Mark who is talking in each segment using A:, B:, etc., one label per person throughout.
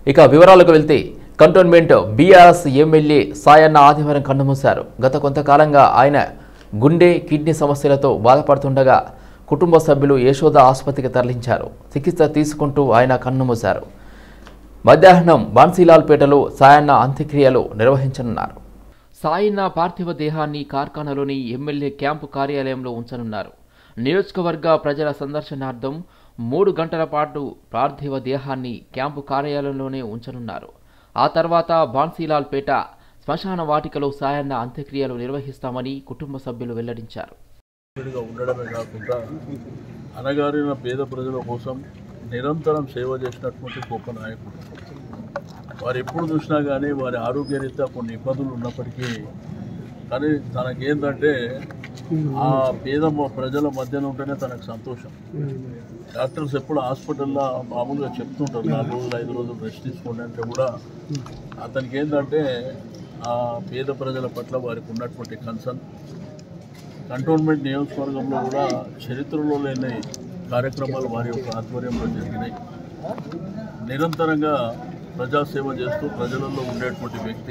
A: ఇక వివరాలకు వెళ్తే కంటోన్మెంట్ బీఆర్ఎస్ ఎమ్మెల్యే సాయన్న ఆదివారం కన్నుమూశారు. గత కొంతకాలంగా ఆయన గుండె కిడ్నీ సమస్యలతో బాధపడుతుండగా కుటుంబ సభ్యులు యశోద ఆసుపత్రికి తరలించారు. చికిత్స తీసుకుంటూ ఆయన కన్నుమూశారు. మధ్యాహ్నం బాన్సీలాల్పేటలో సాయన్న అంత్యక్రియలు నిర్వహించనున్నారు. సాయన్న పార్థివ దేహాన్ని కార్ఖానాలోని ఎమ్మెల్యే క్యాంపు కార్యాలయంలో ఉంచనున్నారు. నియోజకవర్గ ప్రజల సందర్శనార్థం 3 గంటల పాటు పార్థివ దేహాన్ని క్యాంపు కార్యాలయంలోనే ఉంచనున్నారు. ఆ తర్వాత బాన్సీలాల్పేట శ్మశాన వాటికలో సాయన్న అంత్యక్రియలు నిర్వహిస్తామని కుటుంబ సభ్యులు వెల్లడించారు.
B: ఉండడమే కాకుండా అనగారిన పేద ప్రజల కోసం నిరంతరం సేవ చేసినటువంటి గొప్ప నాయకుడు. వారు ఎప్పుడు చూసినా కానీ వారి ఆరోగ్యరీత్యా కొన్ని ఇబ్బందులు ఉన్నప్పటికీ కానీ తనకేంటంటే ఆ పేద ప్రజల మధ్యన ఉంటేనే తనకు సంతోషం. డాక్టర్స్ ఎప్పుడు హాస్పిటల్లో మామూలుగా చెప్తుంటారు 4 రోజులు 5 రోజులు రెస్ట్ తీసుకోండి అంటే కూడా అతనికి ఏంటంటే ఆ పేద ప్రజల పట్ల వారికి ఉన్నటువంటి కన్సర్న్. కంటోన్మెంట్ నియోజకవర్గంలో కూడా చరిత్రలో లేని కార్యక్రమాలు వారి యొక్క ఆధ్వర్యంలో జరిగినాయి. నిరంతరంగా ప్రజాసేవ చేస్తూ ప్రజలలో ఉండేటువంటి వ్యక్తి,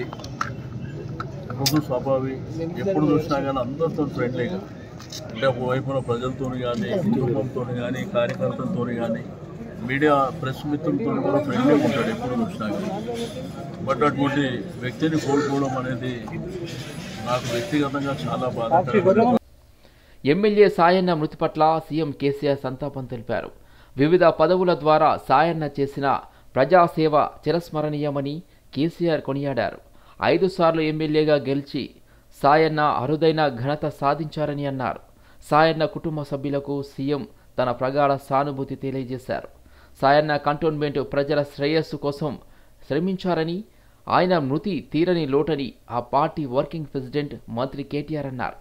B: మృదు స్వభావి, ఎప్పుడు చూసినా కానీ అందరితో ఫ్రెండ్లీగా, అంటే ఒకవైపున ప్రజలతో కానీ కుటుంబంతో కానీ కార్యకర్తలతో కానీ మీడియా ప్రెస్ మిత్రులతో కూడా ఫ్రెండ్లీగా ఉంటాడు ఎప్పుడు చూసినా కానీ. బట్ అటువంటి వ్యక్తిని కోల్పోవడం అనేది నాకు వ్యక్తిగతంగా చాలా బాధాకరం.
A: ఎమ్మెల్యే సాయన్న మృతి పట్ల సీఎం కేసీఆర్ సంతాపం తెలిపారు. వివిధ పదవుల ద్వారా సాయన్న చేసిన ప్రజాసేవ చిరస్మరణీయమని కేసీఆర్ కొనియాడారు. 5 సార్లు ఎమ్మెల్యేగా గెలిచి సాయన్న అరుదైన ఘనత సాధించారని అన్నారు. సాయన్న కుటుంబ సభ్యులకు సీఎం తన ప్రగాఢ సానుభూతి తెలియజేశారు. సాయన్న కంటోన్మెంట్ ప్రజల శ్రేయస్సు కోసం శ్రమించారని, ఆయన మృతి తీరని లోటని ఆ పార్టీ వర్కింగ్ ప్రెసిడెంట్ మంత్రి కేటీఆర్ అన్నారు.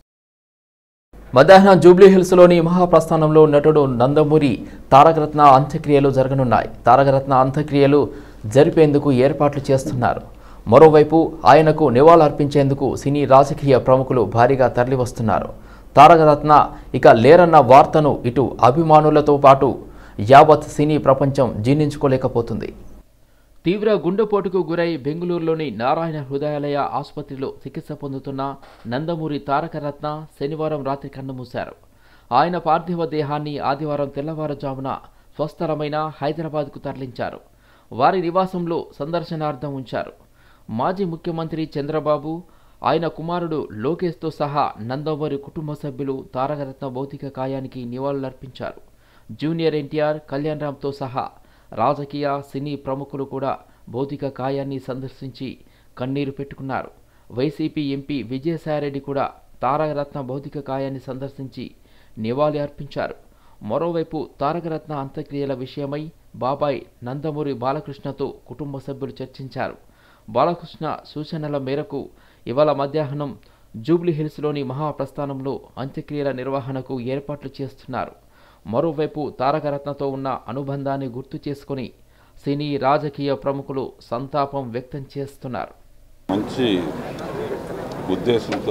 A: మధ్యాహ్నం జూబ్లీహిల్స్లోని మహాప్రస్థానంలో నటుడు నందమూరి తారకరత్న అంత్యక్రియలు జరగనున్నాయి. తారకరత్న అంత్యక్రియలు జరిపేందుకు ఏర్పాట్లు చేస్తున్నారు. మరోవైపు ఆయనకు నివాళులర్పించేందుకు సినీ రాజకీయ ప్రముఖులు భారీగా తరలివస్తున్నారు. తారకరత్న ఇక లేరన్న వార్తను ఇటు అభిమానులతో పాటు యావత్ సినీ ప్రపంచం జీర్ణించుకోలేకపోతుంది. తీవ్ర గుండెపోటుకు గురై బెంగళూరులోని నారాయణ హృదయాలయ ఆసుపత్రిలో చికిత్స పొందుతున్న నందమూరి తారకరత్న శనివారం రాత్రి కన్నుమూశారు. ఆయన పార్థివ దేహాన్ని ఆదివారం తెల్లవారుజామున స్వస్థలమైన హైదరాబాద్కు తరలించారు. వారి నివాసంలో సందర్శనార్థం ఉంచారు. మాజీ ముఖ్యమంత్రి చంద్రబాబు, ఆయన కుమారుడు లోకేష్తో సహా నందమూరి కుటుంబ సభ్యులు తారకరత్న భౌతిక కాయానికి నివాళులర్పించారు. జూనియర్ ఎన్టీఆర్, కళ్యాణ్ రామ్తో సహా రాజకీయ సినీ ప్రముఖులు కూడా భౌతిక కాయాన్ని సందర్శించి కన్నీరు పెట్టుకున్నారు. వైసీపీ ఎంపీ విజయసాయిరెడ్డి కూడా తారకరత్న భౌతిక కాయాన్ని సందర్శించి నివాళి అర్పించారు. మరోవైపు తారకరత్న అంత్యక్రియల విషయమై బాబాయ్ నందమూరి బాలకృష్ణతో కుటుంబ సభ్యులు చర్చించారు. బాలకృష్ణ సూచనల మేరకు ఇవాళ మధ్యాహ్నం జూబ్లీహిల్స్లోని మహాప్రస్థానంలో అంత్యక్రియల నిర్వహణకు ఏర్పాట్లు చేస్తున్నారు. మరోవైపు తారకరత్నతో ఉన్న అనుబంధాన్ని గుర్తు చేసుకుని సినీ రాజకీయ ప్రముఖులు సంతాపం వ్యక్తం చేస్తున్నారు.
C: మంచి ఉద్దేశంతో,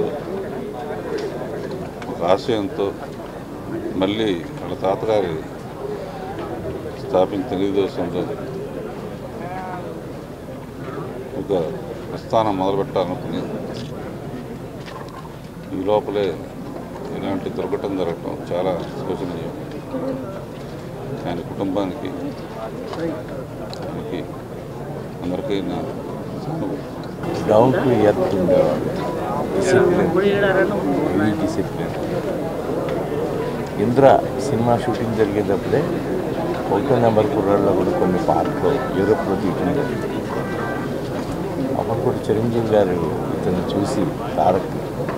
C: ఒక ఆశయంతో మళ్ళీ వాళ్ళ తాతగారి స్థాపించిన తెలుగుదేశంలో ఒక ప్రస్థానం మొదలుపెట్టాలనుకుని ఈ లోపలే ఇలాంటి దుర్ఘటన జరగడం చాలా శోచనీయం. ఆయన కుటుంబానికి, ఆయనకి, అందరికీ నా
D: డౌన్ టు ఎర్త్ ఉండేవాడు. డిసిప్లిన్. ఇంద్ర సినిమా షూటింగ్ జరిగేటప్పుడే 1వ నెంబర్ కుర్రాళ్ళలో కూడా కొన్ని పార్క్లో యూరోప్లో తీయడం జరిగింది. అప్పుడు కూడా చిరంజీవి గారు ఇతను చూసి తారక్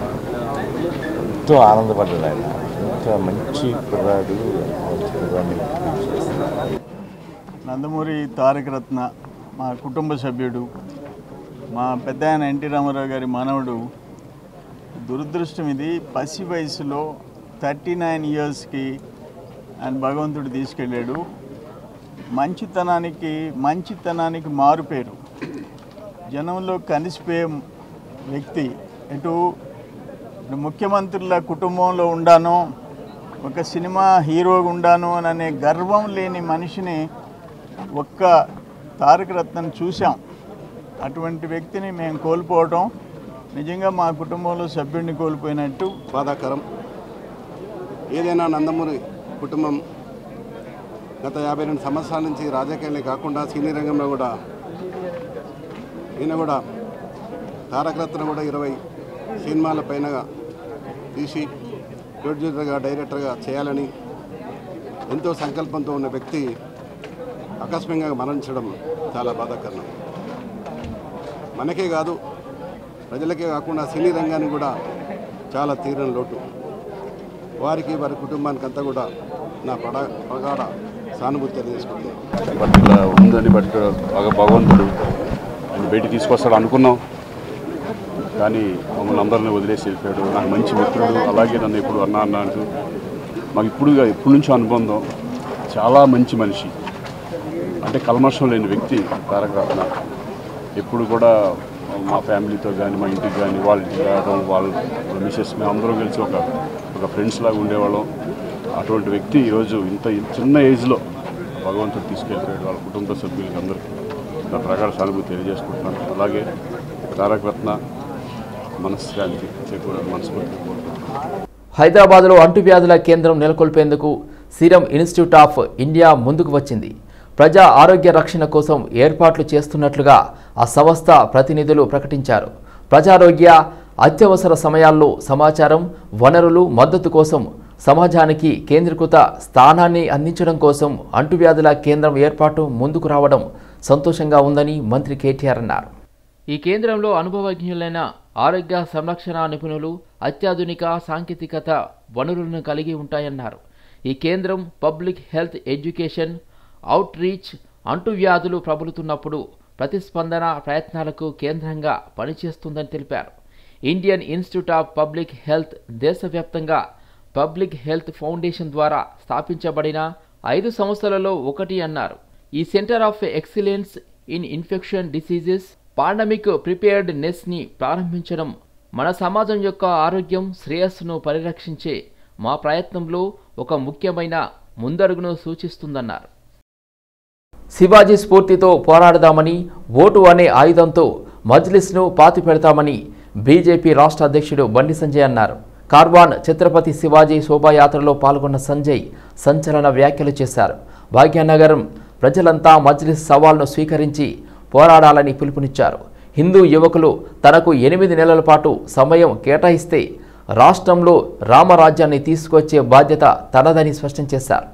D: ఎంతో ఆనందపడ్డాడు. ఆయన ఎంత మంచి కుర్రాడు, మంచి కుర్రాడిని చేస్తున్నారు.
E: నందమూరి తారకరత్న మా కుటుంబ సభ్యుడు, మా పెద్ద ఆయన ఎన్టీ రామారావు గారి మనవడు. దురదృష్టం ఇది, పసి వయసులో 39 ఇయర్స్కి ఆయన భగవంతుడు తీసుకెళ్ళాడు. మంచితనానికి మారుపేరు, జనంలో కలిసిపోయే వ్యక్తి. ఎటు ముఖ్యమంత్రుల కుటుంబంలో ఉండాను, ఒక సినిమా హీరోగా ఉండాను అనే గర్వం లేని మనిషిని ఒక్క తారక రత్నను చూసాం. అటువంటి వ్యక్తిని మేము కోల్పోవడం నిజంగా మా కుటుంబంలో సభ్యుడిని కోల్పోయినట్టు
F: బాధాకరం. ఏదైనా నందమూరి కుటుంబం గత 52 సంవత్సరాల నుంచి రాజకీయాలే కాకుండా సినీ రంగంలో కూడా ఈయన కూడా తారక రత్న కూడా 20 సినిమాల పైన తీసి ప్రొడ్యూసర్గా డైరెక్టర్గా చేయాలని ఎంతో సంకల్పంతో ఉన్న వ్యక్తి ఆకస్మికంగా మరణించడం చాలా బాధాకరం. మనకే కాదు ప్రజలకే కాకుండా సినీ రంగానికి కూడా చాలా తీరని లోటు. వారికి వారి కుటుంబానికి అంతా కూడా నా ప్రగాఢ సానుభూతి తెలియజేసుకుంటున్నాను.
G: బట్ ఇలా ఉందని బట్ భగవంతుడు ఆయన బయటికి తీసుకొస్తాడు అనుకున్నాం, కానీ మమ్మల్ని అందరినీ వదిలేసి వెళ్ళిపోయాడు. నాకు మంచి మిత్రుడు, అలాగే నన్ను ఎప్పుడు అన్న అంటూ మాకు ఎప్పటి నుంచో అనుబంధం. చాలా మంచి మనిషి, అంటే కల్మషం లేని వ్యక్తి తారక రత్న. ఎప్పుడు కూడా మా ఫ్యామిలీతో కానీ మా ఇంటికి కానీ వాళ్ళ ఇంటికి రావడం, వాళ్ళ మిసెస్ మేము అందరం కలిసి ఒక ఫ్రెండ్స్ లాగా ఉండేవాళ్ళం. అటువంటి వ్యక్తి ఈరోజు ఇంత చిన్న ఏజ్లో భగవంతుడు తీసుకెళ్ళిపోయాడు. వాళ్ళ కుటుంబ సభ్యులకి అందరికీ నా ప్రగాఢ సానుభూతి తెలియజేసుకుంటున్నాను. అలాగే తారక రత్న మనశ్శాంతి చేకూరాలని మనస్ఫూర్తిగా కోరుకుంటున్నాను.
A: హైదరాబాద్లో అంటువ్యాధుల కేంద్రం నెలకొల్పేందుకు సీరం ఇన్స్టిట్యూట్ ఆఫ్ ఇండియా ముందుకు వచ్చింది. ప్రజా ఆరోగ్య రక్షణ కోసం ఏర్పాట్లు చేస్తున్నట్లుగా ఆ సంస్థ ప్రతినిధులు ప్రకటించారు. ప్రజారోగ్య అత్యవసర సమయాల్లో సమాచారం, వనరులు, మద్దతు కోసం సమాజానికి కేంద్రీకృత స్థానాన్ని అందించడం కోసం అంటువ్యాధుల కేంద్రం ఏర్పాటు ముందుకు రావడం సంతోషంగా ఉందని మంత్రి కేటీఆర్ అన్నారు. ఈ కేంద్రంలో అనుభవజ్ఞులైన ఆరోగ్య సంరక్షణ నిపుణులు, అత్యాధునిక సాంకేతికత వనరులను కలిగి ఉంటాయన్నారు. ఈ కేంద్రం public health education, outreach, అంటువ్యాధులు ప్రబలుతున్నప్పుడు ప్రతిస్పందన ప్రయత్నాలకు కేంద్రంగా పనిచేస్తుందని తెలిపారు. Indian institute of public health దేశవ్యాప్తంగా పబ్లిక్ హెల్త్ ఫౌండేషన్ ద్వారా స్థాపించబడిన 5 సంస్థలలో ఒకటి అన్నారు. ఈ centre of excellence in infection diseases pandemic ప్రిపేర్డ్నెస్ని ప్రారంభించడం మన సమాజం యొక్క ఆరోగ్యం, శ్రేయస్సును పరిరక్షించే మా ప్రయత్నంలో ఒక ముఖ్యమైన ముందడుగును సూచిస్తుందన్నారు. శివాజీ స్ఫూర్తితో పోరాడదామని, ఓటు అనే ఆయుధంతో మజ్లిస్ను పాతిపెడతామని బీజేపీ రాష్ట్ర అధ్యక్షుడు బండి సంజయ్ అన్నారు. కార్వాన్ ఛత్రపతి శివాజీ శోభాయాత్రలో పాల్గొన్న సంజయ్ సంచలన వ్యాఖ్యలు చేశారు. భాగ్యనగరం ప్రజలంతా మజ్లిస్ సవాల్ను స్వీకరించి పోరాడాలని పిలుపునిచ్చారు. హిందూ యువకులు తనకు 8 నెలల పాటు సమయం కేటాయిస్తే రాష్ట్రంలో రామరాజ్యాన్ని తీసుకొచ్చే బాధ్యత తనదని స్పష్టం చేశారు.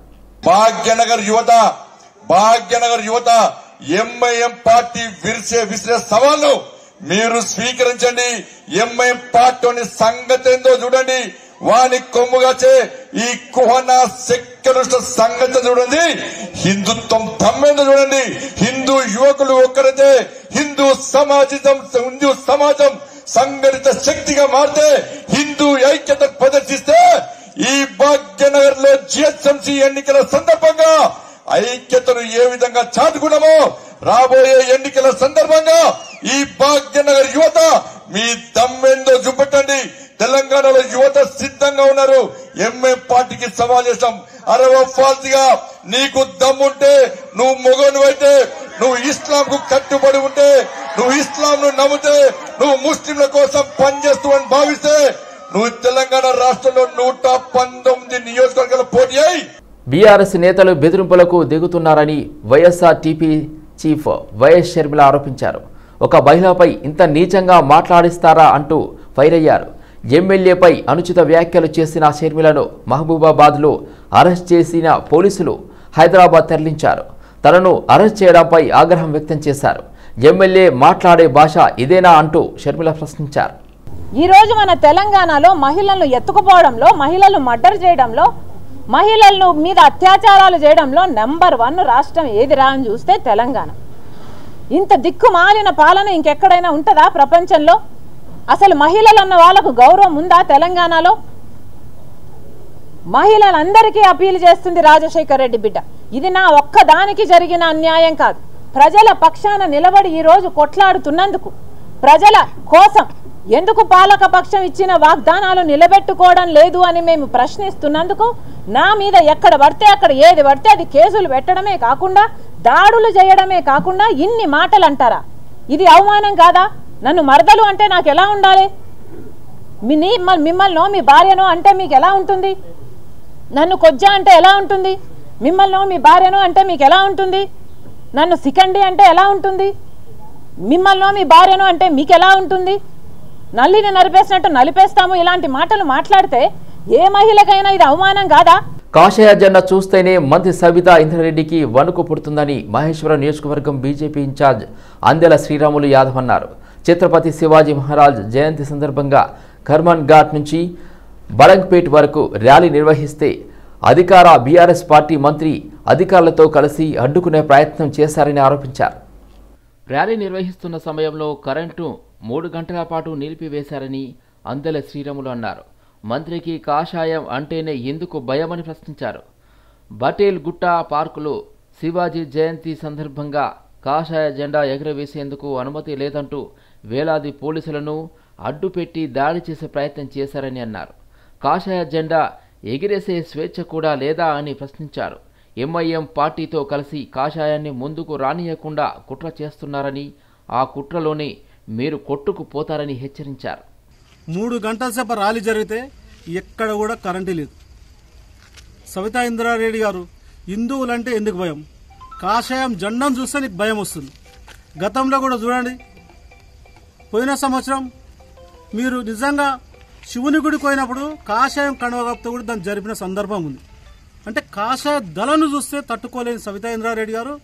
H: భాగ్యనగర్ యువత ఎంఐఎం పార్టీ విసిరే సవాలు మీరు స్వీకరించండి. ఎంఐఎం పార్టీని సంగతి ఏందో చూడండి. వాని కొమ్ముగాచే ఈ కుహన సెక్యులరిస్ట్ సంగతి చూడండి. హిందుత్వం దమ్మేందో చూడండి. హిందూ యువకులు ఒక్కరైతే హిందూ సమాజం సంఘటిత శక్తిగా మారితే, హిందూ ఐక్యత ప్రదర్శిస్తే ఈ భాగ్యనగర్ లో జిహెచ్ఎంసీ ఎన్నికల సందర్భంగా ఐక్యతను ఏ విధంగా చాటుకున్నామో రాబోయే ఎన్నికల సందర్భంగా ఈ భాగ్యనగర్ యువత మీ దమ్మేందో చూపెట్టండి. తెలంగాణలో యువత సిద్ధంగా ఉన్నారు. ఎంఐఎం పార్టీకి సవాల్ చేస్తాం. ఫాల్తీగా నీకు దమ్ముంటే, నువ్వు మొగను అయితే, నువ్వు ఇస్లాం కు కట్టుబడి ఉంటే, నువ్వు ఇస్లాం ను నమ్మితే, నువ్వు ముస్లింల కోసం పనిచేస్తూ అని భావిస్తే నువ్వు తెలంగాణ రాష్ట్రంలో 119 నియోజకవర్గాలు పోటీ అయి.
A: బీఆర్ఎస్ నేతలు బెదిరింపులకు దిగుతున్నారని వైఎస్ఆర్టీపీ చీఫ్ వైఎస్ షర్మిల ఆరోపించారు. ఒక మహిళపై ఇంత నీచంగా మాట్లాడిస్తారా అంటూ ఫైర్ అయ్యారు. ఎమ్మెల్యేపై అనుచిత వ్యాఖ్యలు చేసిన షర్మిలను మహబూబాబాద్లో అరెస్ట్ చేసిన పోలీసులు హైదరాబాద్ తరలించారు. తనను అరెస్ట్ చేయడంపై ఆగ్రహం వ్యక్తం చేశారు. ఎమ్మెల్యే మాట్లాడే భాష ఇదేనా అంటూ షర్మిల ప్రశ్నించారు.
I: ఈరోజు మన తెలంగాణలో మహిళలను ఎత్తుకుపోవడంలో, మహిళలు మర్డర్ చేయడంలో, మహిళలను మీద అత్యాచారాలు చేయడంలో నెంబర్ 1 రాష్ట్రం ఏదిరా అని చూస్తే తెలంగాణ. ఇంత దిక్కుమాలిన పాలన ఇంకెక్కడైనా ఉంటుందా ప్రపంచంలో? అసలు మహిళలు అన్న వాళ్ళకు గౌరవం ఉందా తెలంగాణలో? మహిళలందరికీ అపీల్ చేస్తుంది రాజశేఖర్ రెడ్డి బిడ్డ. ఇది నా ఒక్కదానికి జరిగిన అన్యాయం కాదు. ప్రజల పక్షాన నిలబడి ఈరోజు కొట్లాడుతున్నందుకు, ప్రజల కోసం ఎందుకు పాలక పక్షం ఇచ్చిన వాగ్దానాలు నిలబెట్టుకోవడం లేదు అని మేము ప్రశ్నిస్తున్నందుకు నా మీద ఎక్కడ పడితే అక్కడ ఏది పడితే అది కేసులు పెట్టడమే కాకుండా దాడులు చేయడమే కాకుండా ఇన్ని మాటలు అంటారా? ఇది అవమానం కాదా? నన్ను మరదలు అంటే నాకు ఎలా ఉండాలి? మిమ్మల్నో మీ భార్యనో అంటే మీకు ఎలా ఉంటుంది? నన్ను కొజ్జా అంటే ఎలా ఉంటుంది? మిమ్మల్నో మీ భార్యనో అంటే మీకు ఎలా ఉంటుంది? నన్ను సికండి అంటే ఎలా ఉంటుంది? మిమ్మల్నో మీ భార్యనో అంటే మీకు ఎలా ఉంటుంది? నల్లిని నలిపేసినట్టు నలిపేస్తాము ఇలాంటి మాటలు మాట్లాడితే ఏ మహిళకైనా ఇది అవమానం కాదా?
A: కాషాయ జెండా చూస్తేనే మంత్రి సబితా ఇంద్రారెడ్డికి వణుకు పుడుతుందని మహేశ్వరం నియోజకవర్గం బీజేపీ ఇన్ఛార్జ్ అందెల శ్రీరాములు యాదవ్ అన్నారు. ఛత్రపతి శివాజీ మహారాజ్ జయంతి సందర్భంగా కర్మన్ ఘాట్ నుంచి బడంగ్పేట్ వరకు ర్యాలీ నిర్వహిస్తే అధికార బీఆర్ఎస్ పార్టీ మంత్రి అధికారులతో కలిసి అడ్డుకునే ప్రయత్నం చేశారని ఆరోపించారు. ర్యాలీ నిర్వహిస్తున్న సమయంలో కరెంటు 3 గంటల పాటు నిలిపివేశారని అందెల శ్రీరాములు అన్నారు. మంత్రికి కాషాయం అంటేనే ఎందుకు భయమని ప్రశ్నించారు. బటేల్ గుట్ట పార్కులో శివాజీ జయంతి సందర్భంగా కాషాయ జెండా ఎగురవేసేందుకు అనుమతి లేదంటూ వేలాది పోలీసులను అడ్డుపెట్టి దాడి చేసే ప్రయత్నం చేశారని అన్నారు. కాషాయ జెండా ఎగిరేసే స్వేచ్ఛ కూడా లేదా అని ప్రశ్నించారు. ఎంఐఎం పార్టీతో కలిసి కాషాయాన్ని ముందుకు రానియకుండా కుట్ర చేస్తున్నారని, ఆ కుట్రలోనే మీరు కొట్టుకుపోతారని హెచ్చరించారు.
J: 3 గంటల సేపు ర్యాలీ జరిగితే ఎక్కడ కూడా కరెంటు లేదు. సబితా ఇంద్రారెడ్డి గారు హిందువులంటే ఎందుకు భయం? కాషాయం జెండాను చూస్తే నీకు భయం వస్తుంది. గతంలో కూడా చూడండి, పోయిన సంవత్సరం మీరు నిజంగా శివుని గుడికి పోయినప్పుడు కాషాయం కండువతో కూడా దాన్ని జరిపిన సందర్భం ఉంది. అంటే కాషాయ దళను చూస్తే తట్టుకోలేని సబితా ఇంద్రారెడ్డి గారు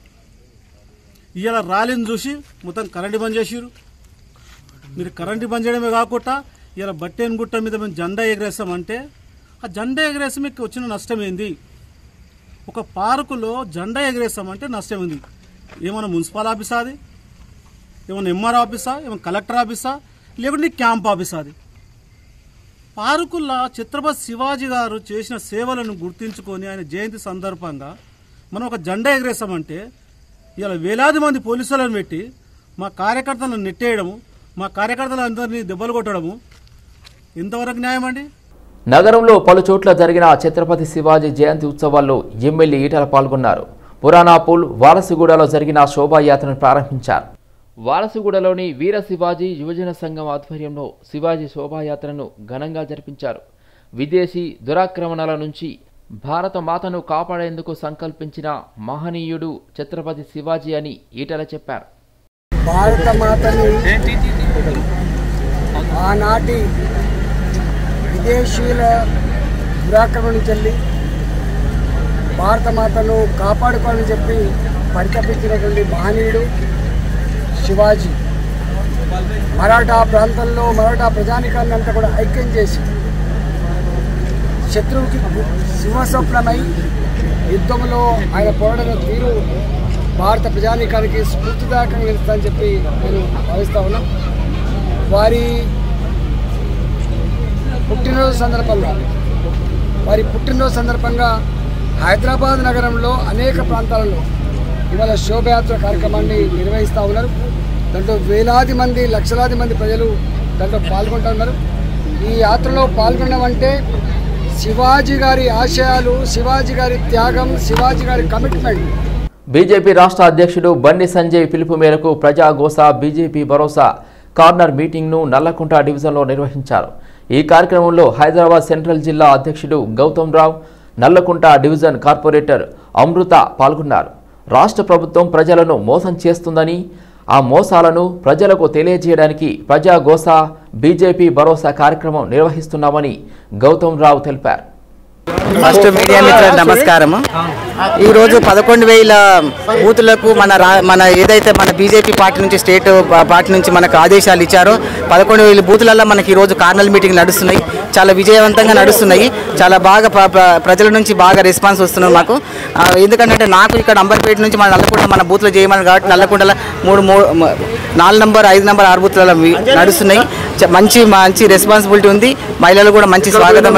J: ఇవాళ ర్యాలీని చూసి మొత్తం కరెంటు బంద్ చేసిరు. మీరు కరెంటు బంద్ చేయడమే కాకుండా ఇలా బట్టేన్ గుట్ట మీద మేము జెండా ఎగరేస్తామంటే ఆ జెండా ఎగరేసి మీకు వచ్చిన నష్టం ఏంది? ఒక పార్కులో జెండా ఎగరేస్తామంటే నష్టం ఏంది? ఏమైనా మున్సిపల్ ఆఫీసా అది? ఏమైనా ఎంఆర్ ఆఫీసా? ఏమైనా కలెక్టర్ ఆఫీసా? లేకుంటే క్యాంప్ ఆఫీసా అది? పార్కుల్లో ఛత్రపతి శివాజీ గారు చేసిన సేవలను గుర్తించుకొని ఆయన జయంతి సందర్భంగా మనం ఒక జెండా ఎగరేస్తామంటే ఇలా వేలాది మంది పోలీసులను పెట్టి మా కార్యకర్తలను నెట్టేయడము, మా కార్యకర్తలందరినీ దెబ్బలు కొట్టడము ఎంతవరకు న్యాయం అండి?
A: నగరంలో పలు చోట్ల జరిగిన ఛత్రపతి శివాజీ జయంతి ఉత్సవాల్లో ఎమ్మెల్యే ఈటల పాల్గొన్నారు. పురాణాపూల్ వారసుగూడలో జరిగిన శోభాయాత్రను ప్రారంభించారు. వారసుగూడలోని వీర శివాజీ యువజన సంఘం ఆధ్వర్యంలో శివాజీ శోభాయాత్రను ఘనంగా జరిపించారు. విదేశీ దురాక్రమణల నుంచి భారత మాతను కాపాడేందుకు సంకల్పించిన మహనీయుడు ఛత్రపతి శివాజీ అని ఈటల చెప్పారు.
K: భారత మాతని ఆనాటి విదేశీయుల దురాక్రమణ నుంచి వెళ్ళి భారత మాతను కాపాడుకోవాలని చెప్పి పరితపించినటువంటి మహనీయుడు శివాజీ. మరాఠా ప్రాంతంలో మరాఠా ప్రజానికాన్ని అంతా కూడా ఐక్యం చేసి శత్రువుకి సింహస్వప్నమై యుద్ధంలో ఆయన పోరాడిన తీరు భారత ప్రజానికానికి స్ఫూర్తిదాయకంగా నిలుస్తుందని చెప్పి నేను భావిస్తా ఉన్నాం. వారి పుట్టినరోజు సందర్భంగా హైదరాబాద్ నగరంలో అనేక ప్రాంతాలలో ఇవాళ శోభయాత్ర కార్యక్రమాన్ని నిర్వహిస్తూ ఉన్నారు. దాంట్లో వేలాది మంది లక్షలాది మంది ప్రజలు దాంట్లో పాల్గొంటూ ఉన్నారు. ఈ యాత్రలో పాల్గొనడం అంటే శివాజీ గారి ఆశయాలు, శివాజీ గారి త్యాగం, శివాజీ గారి కమిట్మెంట్.
A: బీజేపీ రాష్ట్ర అధ్యక్షుడు బండి సంజయ్ పిలుపు మేరకు ప్రజాగోస బీజేపీ భరోసా కార్నర్ మీటింగ్ను నల్లకుంట డివిజన్లో నిర్వహించారు. ఈ కార్యక్రమంలో హైదరాబాద్ సెంట్రల్ జిల్లా అధ్యక్షుడు గౌతమ్ రావు, నల్లకుంట డివిజన్ కార్పొరేటర్ అమృత పాల్గొన్నారు. రాష్ట్ర ప్రభుత్వం ప్రజలను మోసం చేస్తుందని, ఆ మోసాలను ప్రజలకు తెలియజేయడానికి ప్రజాగోస బీజేపీ భరోసా కార్యక్రమం నిర్వహిస్తున్నామని గౌతమ్ రావు తెలిపారు.
L: ఫస్ట్ మీడియా మిత్రులకు నమస్కారము. ఈరోజు 11,000 బూతులకు మన ఏదైతే మన బీజేపీ పార్టీ నుంచి స్టేట్ పార్టీ నుంచి మనకు ఆదేశాలు ఇచ్చారో 11,000 బూతులలో మనకి ఈరోజు కార్నల్ మీటింగ్ నడుస్తున్నాయి. చాలా విజయవంతంగా నడుస్తున్నాయి. చాలా బాగా ప్రజల నుంచి బాగా రెస్పాన్స్ వస్తున్నారు మాకు. ఎందుకంటే నాకు ఇక్కడ అంబర్పేట నుంచి మన నల్లకుంట మన బూత్లో చేయమని కాబట్టి నల్లకుంటలో 4 నంబర్ 5 నంబర్ 6 బూత్లలో నడుస్తున్నాయి. మంచి రెస్పాన్సిబిలిటీ ఉంది. మహిళలు కూడా మంచి స్వాగతం.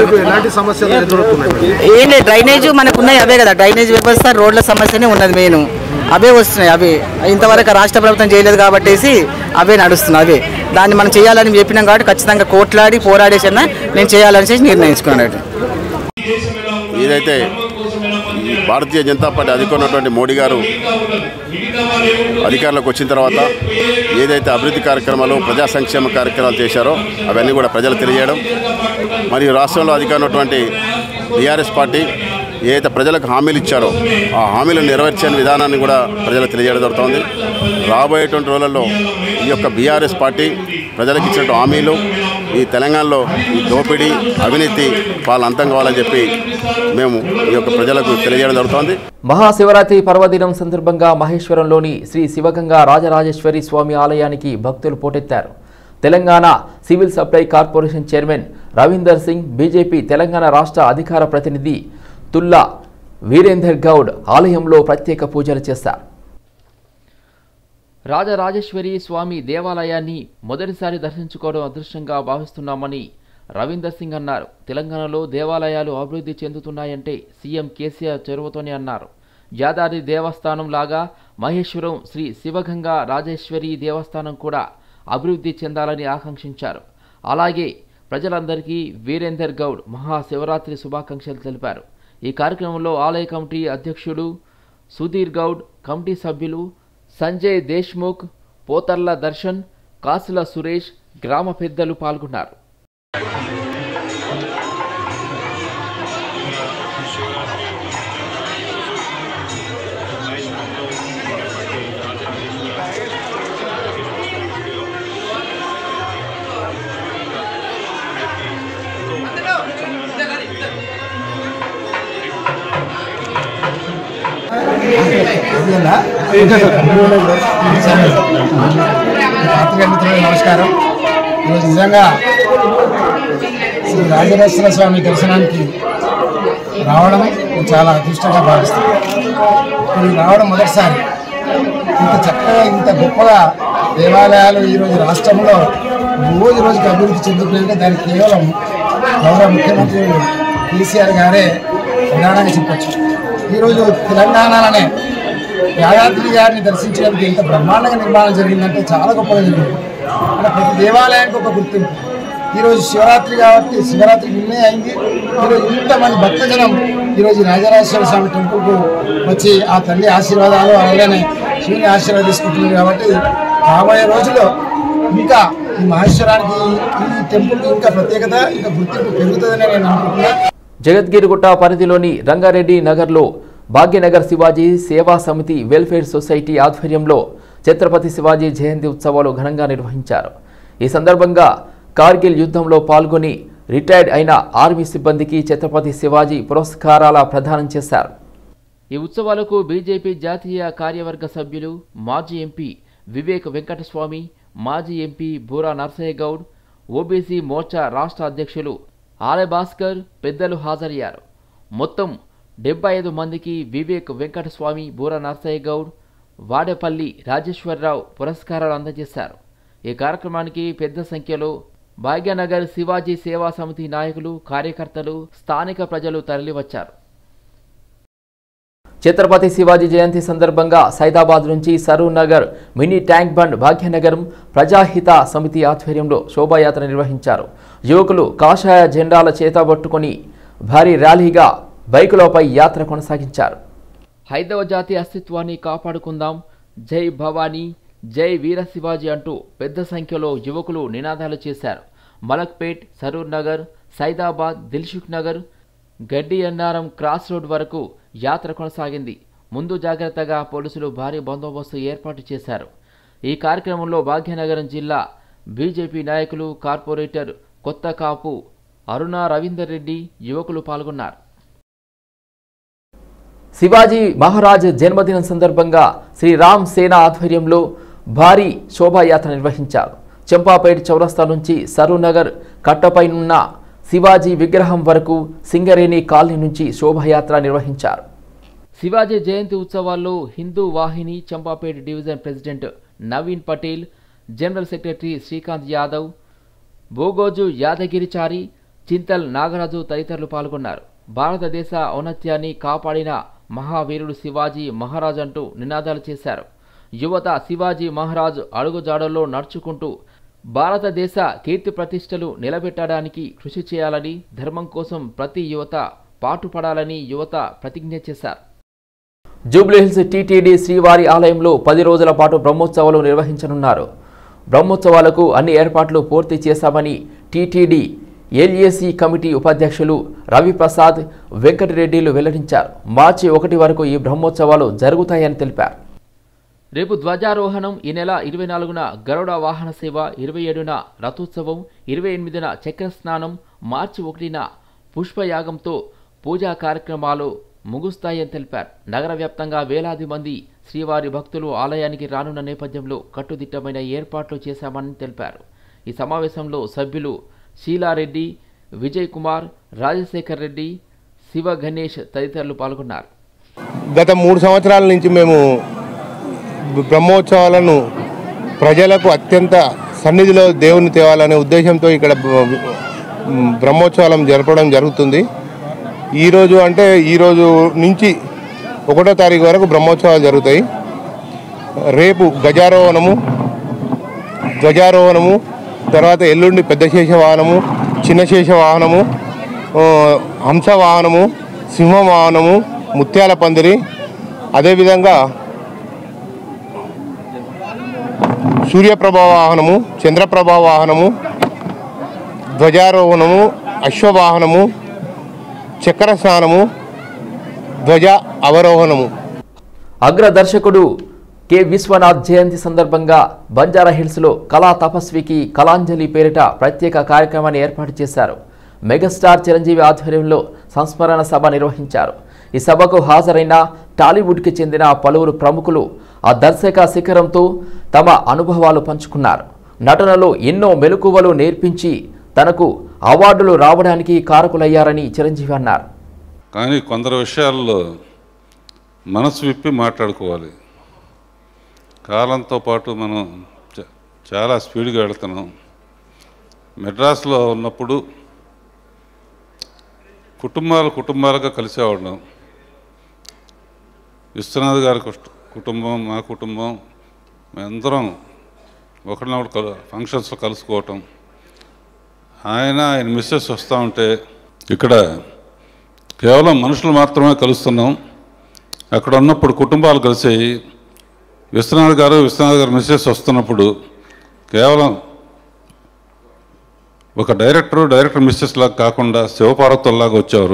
L: ఏం లేదు, డ్రైనేజ్ మనకు ఉన్నాయి అవే కదా, డ్రైనేజ్ వ్యవస్థ రోడ్ల సమస్యనే ఉన్నది మెయిన్. అవే వస్తున్నాయి. అవే ఇంతవరకు రాష్ట్ర ప్రభుత్వం చేయలేదు కాబట్టి అవే నడుస్తున్నాయి. అవే దాన్ని మనం చేయాలని చెప్పినాం కాబట్టి ఖచ్చితంగా కోట్లాడి పోరాడేసన్నా నేను చేయాలని నిర్ణయించుకున్నాను.
D: ఏదైతే
G: భారతీయ జనతా పార్టీ అధికారున్నటువంటి మోడీ గారు అధికారంలోకి వచ్చిన తర్వాత ఏదైతే అభివృద్ధి కార్యక్రమాలు ప్రజా సంక్షేమ కార్యక్రమాలు చేశారో అవన్నీ కూడా ప్రజలు తెలియజేయడం, మరియు రాష్ట్రంలో అధికారం ఉన్నటువంటి బీఆర్ఎస్ పార్టీ ఏదైతే ప్రజలకు హామీలు ఇచ్చారో ఆ హామీలను నెరవేర్చే విధానాన్ని కూడా ప్రజలకు తెలియజేయడం జరుగుతోంది. రాబోయేటువంటి రోజులలో ఈ యొక్క బీఆర్ఎస్ పార్టీ ప్రజలకు ఇచ్చినట్టు హామీలు ఈ తెలంగాణలో ఈ దోపిడీ అవినీతి వాళ్ళ అంతం కావాలని చెప్పి మేము ఈ యొక్క ప్రజలకు తెలియజేయడం జరుగుతోంది.
A: మహాశివరాత్రి పర్వదినం సందర్భంగా మహేశ్వరంలోని శ్రీ శివగంగా రాజరాజేశ్వరి స్వామి ఆలయానికి భక్తులు పోటెత్తారు. Telangana civil supply corporation chairman Ravinder Singh, BJP Telangana రాష్ట్ర అధికార ప్రతినిధి తుల్లా వీరేందర్ గౌడ్ ఆలయంలో ప్రత్యేక పూజలు చేశారు. రాజరాజేశ్వరి స్వామి దేవాలయాన్ని మొదటిసారి దర్శించుకోవడం అదృష్టంగా భావిస్తున్నామని రవీందర్ సింగ్ అన్నారు. తెలంగాణలో దేవాలయాలు అభివృద్ధి చెందుతున్నాయంటే సీఎం కేసీఆర్ చొరవతోనే అన్నారు. యాదాద్రి దేవస్థానం లాగా మహేశ్వరం శ్రీ శివగంగా రాజేశ్వరి దేవస్థానం కూడా అభివృద్ధి చెందాలని ఆకాంక్షించారు. అలాగే ప్రజలందరికీ వీరేందర్ గౌడ్ మహాశివరాత్రి శుభాకాంక్షలు తెలిపారు. ఈ కార్యక్రమంలో ఆలయ కమిటీ అధ్యక్షుడు సుధీర్ గౌడ్, కమిటీ సభ్యులు సంజయ్ దేశ్ముఖ్, పోతర్ల దర్శన్, కాసుల సురేష్, గ్రామ పెద్దలు పాల్గొన్నారు.
M: నమస్కారం. ఈరోజు నిజంగా శ్రీ రాజరాజేశ్వర స్వామి దర్శనానికి రావడం చాలా అదృష్టంగా భావిస్తాను. ఇది రావడం మొదటిసారి. ఇంత చక్కగా ఇంత గొప్పగా దేవాలయాలు ఈరోజు రాష్ట్రంలో రోజు రోజుకి అభివృద్ధి చెందుతున్నాయంటే దానికి కేవలం గౌరవ ముఖ్యమంత్రి కేసీఆర్ గారే ప్రధానంగా చెప్పచ్చు. ఈరోజు తెలంగాణలోనే యాదాద్రి గారిని దర్శించడానికి ఎంత బ్రహ్మాండంగా నిర్మాణం జరిగిందంటే చాలా గొప్పగా జరిగింది. అంటే ప్రతి దేవాలయానికి ఒక గుర్తింపు. ఈరోజు శివరాత్రి కాబట్టి శివరాత్రి నిన్నే అయింది. ఈరోజు ఇంతమంది భక్తజనం ఈరోజు రాజరాజేశ్వర స్వామి టెంపుల్కు వచ్చి ఆ తల్లి ఆశీర్వాదాలు అలానే శివుని ఆశీర్వాదం తీసుకుంటున్నారు. కాబట్టి రాబోయే రోజుల్లో ఇంకా ఈ మహేశ్వరానికి ఈ టెంపుల్కి ఇంకా ప్రత్యేకత ఇంకా గుర్తింపు పెరుగుతుందని నేను అనుకుంటున్నా.
A: జగద్గిరిగుట్ట పరిధిలోని రంగారెడ్డి నగర్లో భాగ్యనగర్ శివాజీ సేవా సమితి వెల్ఫేర్ సొసైటీ ఆధ్వర్యంలో ఛత్రపతి శివాజీ జయంతి ఉత్సవాలు ఘనంగా నిర్వహించారు. ఈ సందర్భంగా కార్గిల్ యుద్ధంలో పాల్గొని రిటైర్డ్ అయిన ఆర్మీ సిబ్బందికి ఛత్రపతి శివాజీ పురస్కారాల ప్రదానం చేశారు. ఈ ఉత్సవాలకు బీజేపీ జాతీయ కార్యవర్గ సభ్యులు, మాజీ ఎంపీ వివేక్ వెంకటస్వామి, మాజీ ఎంపీ బూరా నర్సయ్య గౌడ్, ఓబీసీ మోర్చా రాష్ట్ర అధ్యక్షులు ఆలయ భాస్కర్ పెద్దలు హాజరయ్యారు. మొత్తం 75 మందికి వివేక్ వెంకటస్వామి, బూరా నర్సయ్య గౌడ్, వాడేపల్లి రాజేశ్వరరావు పురస్కారాలు అందజేశారు. ఈ కార్యక్రమానికి పెద్ద సంఖ్యలో భాగ్యనగర్ శివాజీ సేవా సమితి నాయకులు, కార్యకర్తలు, స్థానిక ప్రజలు తరలివచ్చారు. ఛత్రపతి శివాజీ జయంతి సందర్భంగా సైదాబాద్ నుంచి Saroor Nagar mini tank bund Bhagyanagaram ప్రజాహిత సమితి ఆధ్వర్యంలో శోభాయాత్ర నిర్వహించారు. యువకులు కాషాయ జెండాల చేతబట్టుకొని భారీ ర్యాలీగా బైకులపై యాత్ర కొనసాగించారు. హైదవ జాతి అస్తిత్వాన్ని కాపాడుకుందాం, జై భవానీ, జై వీర శివాజీ అంటూ పెద్ద సంఖ్యలో యువకులు నినాదాలు చేశారు. మలక్పేట్, సరూర్ నగర్, సైదాబాద్, దిల్సుఖ్ నగర్, గడ్డి అన్నారం క్రాస్ రోడ్ వరకు యాత్ర కొనసాగింది. ముందు జాగ్రత్తగా పోలీసులు భారీ బందోబస్తు ఏర్పాటు చేశారు. ఈ కార్యక్రమంలో భాగ్యనగరం జిల్లా బీజేపీ నాయకులు, కార్పొరేటర్ కొత్త కాపు అరుణ రవీందర్ రెడ్డి, యువకులు పాల్గొన్నారు. శివాజీ మహారాజ్ జన్మదినం సందర్భంగా శ్రీరామ్ సేన ఆధ్వర్యంలో భారీ శోభాయాత్ర నిర్వహించారు. చంపాపేట్ చౌరస్తా నుంచి సరూర్ నగర్ కట్టపైనున్న శివాజీ విగ్రహం వరకు సింగరేణి కాలనీ నుంచి శోభాయాత్ర నిర్వహించారు. శివాజీ జయంతి ఉత్సవాల్లో Hindu Vahini Champapet division president Naveen Patel, general secretary Srikanth Yadav, Bogoju Yadagirichari, Chintal Nagaraju తదితరులు పాల్గొన్నారు. భారతదేశ ఔన్నత్యాన్ని కాపాడిన మహావీరుడు శివాజీ మహారాజ్ అంటూ నినాదాలు చేశారు. యువత శివాజీ మహారాజ్ అడుగుజాడల్లో నడుచుకుంటూ భారతదేశ కీర్తి ప్రతిష్టలు నిలబెట్టడానికి కృషి చేయాలని, ధర్మం కోసం ప్రతి యువత పాటుపడాలని యువత ప్రతిజ్ఞ చేశారు. జూబ్లీహిల్స్ టీటీడీ శ్రీవారి ఆలయంలో 10 రోజుల పాటు బ్రహ్మోత్సవాలు నిర్వహించనున్నారు. బ్రహ్మోత్సవాలకు అన్ని ఏర్పాట్లు పూర్తి చేశామని టీటీడీ ఎల్ఏసీ కమిటీ ఉపాధ్యక్షులు రవిప్రసాద్ వెంకటరెడ్డిలు వెల్లడించారు. మార్చి 1 వరకు ఈ బ్రహ్మోత్సవాలు జరుగుతాయని తెలిపారు. రేపు ధ్వజారోహణం, ఈ నెల 24న గరుడ వాహన సేవ, 27న రథోత్సవం, 28న చక్రస్నానం, మార్చి 1న పుష్పయాగంతో పూజా కార్యక్రమాలు ముగుస్తాయని తెలిపారు. నగర వ్యాప్తంగా వేలాది మంది శ్రీవారి భక్తులు ఆలయానికి రానున్న నేపథ్యంలో కట్టుదిట్టమైన ఏర్పాట్లు చేశామని తెలిపారు. ఈ సమావేశంలో సభ్యులు శీలారెడ్డి, విజయ్ కుమార్, రాజశేఖర్ రెడ్డి, శివ గణేష్ తదితరులు పాల్గొన్నారు.
N: గత 3 సంవత్సరాల నుంచి మేము బ్రహ్మోత్సవాలను ప్రజలకు అత్యంత సన్నిధిలో దేవుని తేవాలనే ఉద్దేశంతో ఇక్కడ బ్రహ్మోత్సవాలను జరపడం జరుగుతుంది. ఈరోజు నుంచి 1వ తారీఖు వరకు బ్రహ్మోత్సవాలు జరుగుతాయి. రేపు ధ్వజారోహణము, తర్వాత ఎల్లుండి పెద్ద శేష వాహనము, చిన్న శేష వాహనము, హంస వాహనము, సింహ వాహనము, ముత్యాల పందిరి, అదేవిధంగా సూర్యప్రభా వాహనము, చంద్రప్రభా వాహనము, ధ్వజారోహణము, అశ్వవాహనము, చక్ర స్నానము, ధ్వజ అవరోహణము.
A: అగ్ర దర్శకుడు కె విశ్వనాథ్ జయంతి సందర్భంగా బంజారాహిల్స్లో కళా తపస్వికి కళాంజలి పేరిట ప్రత్యేక కార్యక్రమాన్ని ఏర్పాటు చేశారు. మెగాస్టార్ చిరంజీవి ఆధ్వర్యంలో సంస్మరణ సభ నిర్వహించారు. ఈ సభకు హాజరైన టాలీవుడ్కి చెందిన పలువురు ప్రముఖులు ఆ దర్శక శిఖరంతో తమ అనుభవాలు పంచుకున్నారు. నటనలో ఎన్నో మెలకువలు నేర్పించి తనకు అవార్డులు రావడానికి కారకులయ్యారని చిరంజీవి అన్నారు.
C: కానీ కొందరు విషయాల్లో మనసు విప్పి మాట్లాడుకోవాలి. కాలంతో పాటు మనం చాలా స్పీడ్గా వెళుతున్నాం. మెడ్రాస్లో ఉన్నప్పుడు కుటుంబాలుగా కలిసేవాళ్ళం. విశ్వనాథ్ గారి కుటుంబం, మా కుటుంబం, మేమందరం ఒకరినొకరు ఫంక్షన్స్లో కలుసుకోవటం. ఆయన మిస్సెస్ వస్తూ ఉంటే ఇక్కడ కేవలం మనుషులు మాత్రమే కలుస్తున్నాం. అక్కడ ఉన్నప్పుడు కుటుంబాలు కలిసాయి. విశ్వనాథ్ గారు మిస్సెస్ వస్తున్నప్పుడు కేవలం ఒక డైరెక్టర్ మిస్సెస్ లాగా కాకుండా శివపార్వతుల్లాగా వచ్చేవారు.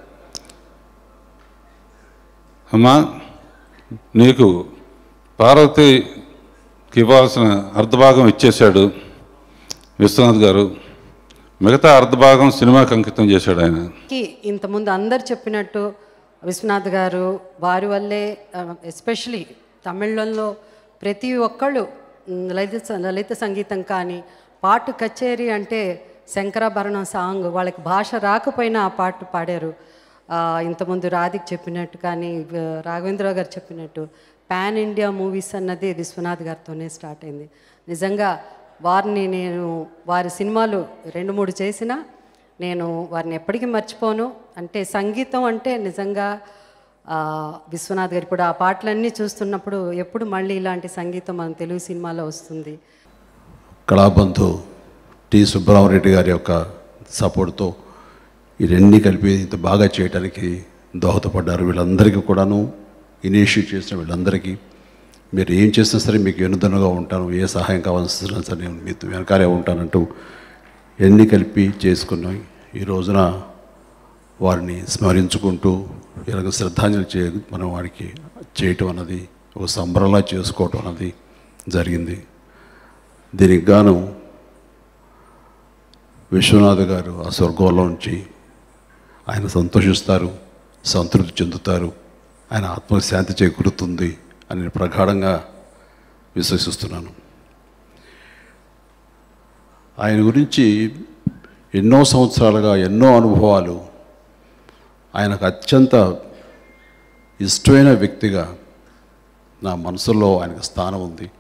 C: అమ్మా, నీకు పార్వతికి ఇవ్వాల్సిన అర్ధభాగం ఇచ్చేశాడు విశ్వనాథ్ గారు, మిగతా అర్ధభాగం సినిమాకి అంకితం చేశాడు ఆయన.
O: ఇంతకుముందు అందరు చెప్పినట్టు విశ్వనాథ్ గారు వారి వల్లే ఎస్పెషలీ తమిళంలో ప్రతి ఒక్కళ్ళు లలిత సంగీతం కానీ పాట కచేరీ అంటే శంకరాభరణం సాంగ్ వాళ్ళకి భాష రాకపోయినా ఆ పాట పాడారు. ఇంతకుముందు రాధిక్ చెప్పినట్టు కానీ రాఘవేంద్రరావు గారు చెప్పినట్టు పాన్ ఇండియా మూవీస్ అన్నది విశ్వనాథ్ గారితోనే స్టార్ట్ అయింది. నిజంగా వారిని నేను వారి సినిమాలు 2-3 చేసినా నేను వారిని ఎప్పటికీ మర్చిపోను. అంటే సంగీతం అంటే నిజంగా విశ్వనాథ్ గారు ఇప్పుడు ఆ పాటలన్నీ చూస్తున్నప్పుడు ఎప్పుడు మళ్ళీ ఇలాంటి సంగీతం మన తెలుగు సినిమాలో వస్తుంది.
P: కళాబంధు టి సుబ్బరామరెడ్డి గారి యొక్క సపోర్ట్తో ఈ రెండింటినీ కలిపి ఇంత బాగా చేయడానికి దోహదపడ్డారు. వీళ్ళందరికీ కూడాను ఇనిషియేట్ చేసిన వీళ్ళందరికీ మీరు ఏం చేసినా సరే మీకు వెనుదన్నుగా ఉంటాను, ఏ సహాయం కావాల్సిన సరే నేను మీతో వెనకాలే ఉంటానంటూ ఎన్ని కలిపి చేసుకున్నాం. ఈ రోజున వారిని స్మరించుకుంటూ ఇలాగ శ్రద్ధాంజలి మనం వారికి చేయటం అన్నది ఒక సంబరంలా చేసుకోవటం అన్నది జరిగింది. దీనికి గాను విశ్వనాథ్ గారు ఆ స్వర్గంలో నుంచి ఆయన సంతోషిస్తారు, సంతృప్తి చెందుతారు, ఆయన ఆత్మశాంతి చేకూరుతుంది అని ప్రగాఢంగా విశ్వసిస్తున్నాను. ఆయన గురించి ఎన్నో సంవత్సరాలుగా ఎన్నో అనుభవాలు, ఆయనకు అత్యంత ఇష్టమైన వ్యక్తిగా నా మనసులో ఆయనకు స్థానం ఉంది.